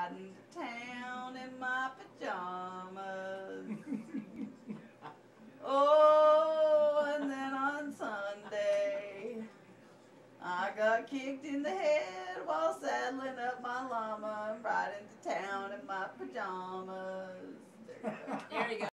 riding to town in my pajamas. Oh, and then on Sunday, I got kicked in the head while saddling up my llama and riding to town in my pajamas. There you go. There you go.